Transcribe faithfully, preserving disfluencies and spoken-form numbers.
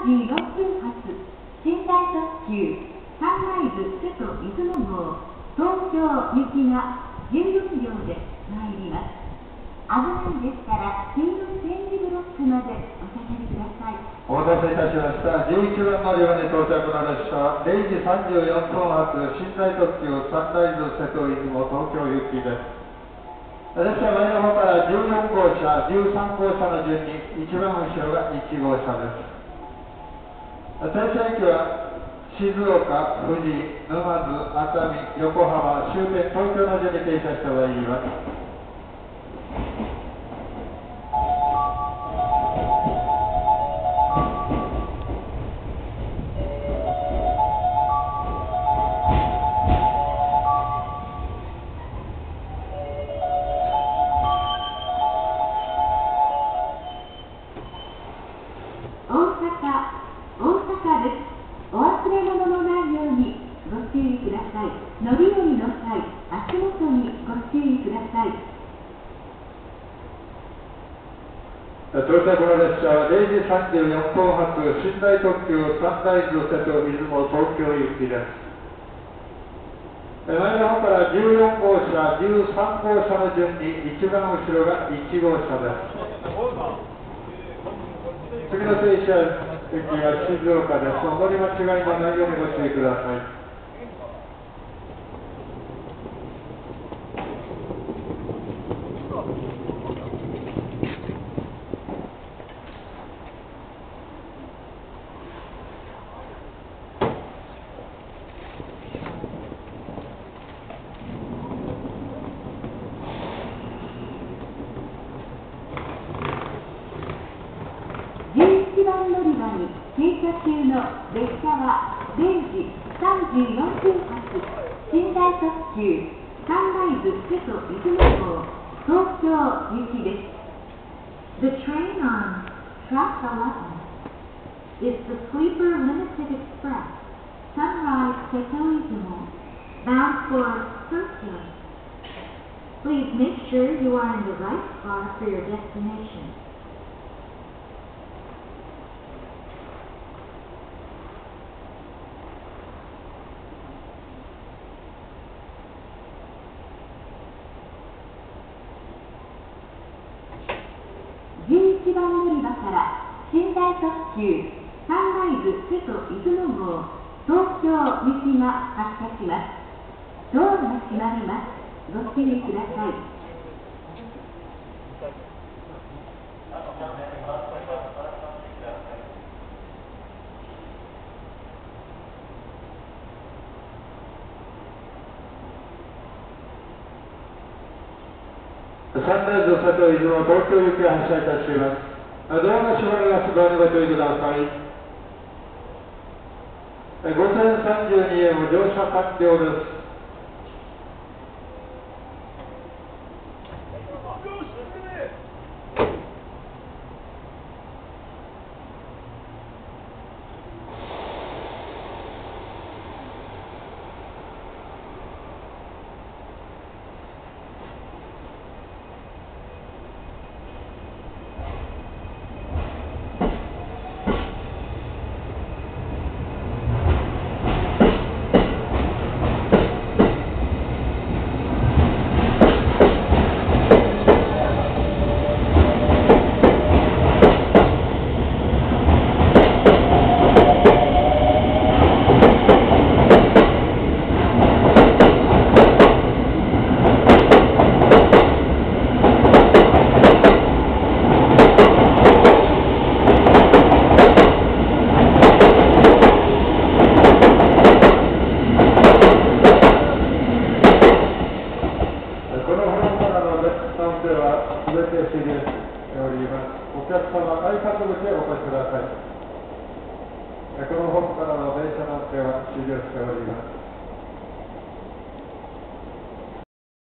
じよんぷん発寝台特急サンライズ瀬戸出雲号東京行きがじゅうよんびょうで参ります。危ないですから黄色い点字ブロックまでお下がりください。 お待たせいたしました。じゅういちばん乗り場に到着の列車、れいじさんじゅうよんぷん発寝台特急サンライズ瀬戸出雲東京行きです。列車前の方からじゅうよんごうしゃ、じゅうさんごうしゃの順に一番後ろがいちごうしゃです。停車駅は静岡、富士、沼津、熱海、横浜、終点東京の順に停車してまいります。 大阪、大阪です。お忘れ物のないようにご注意ください。乗り降りの際、足元にご注意ください。 到着の列車はれいじさんじゅうよんぷん発寝台特急サンライズ瀬戸出雲東京行きです。前の方からじゅうよんごうしゃ、じゅうさんごうしゃの順に一番後ろがいちごうしゃです。次の停車駅は静岡です。お乗り間違いのないようにご注意ください。 じゅういちばん乗り場に停車中の列車はれいじさんじゅうよんぷん発寝台特急サンライズ瀬戸出雲号東京行きです。The train on track eleven is the Sleeper Limited Express Sunrise Seto Izumo bound for Tokyo. Please make sure you are in the right car for your destination.じゅういちばん乗り場から寝台特急サンライズ瀬戸出雲号東京行きが発車します。ドアが閉まります。ご注意ください。 サンライズ瀬戸出雲東京行きが発車いたします。ドアが閉まります。ドアにご注意ください。ごせんさんじゅうにえん乗車完了です。すべて終了しております。お客様、改札口へお越しください。このホームからの電車の運転は終了しております。